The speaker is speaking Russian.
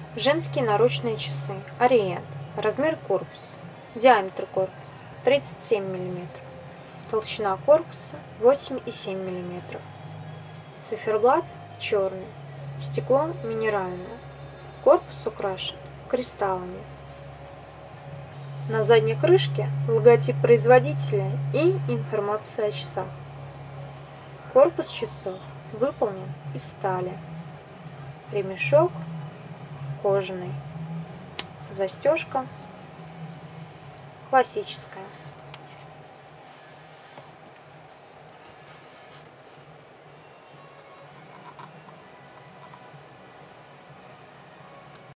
Женские наручные часы. Ориент. Размер корпуса. Диаметр корпуса 37 мм. Толщина корпуса 8,7 мм. Циферблат черный. Стекло минеральное. Корпус украшен кристаллами. На задней крышке логотип производителя и информация о часах. Корпус часов выполнен из стали. Ремешок кожаный. Застежка классическая.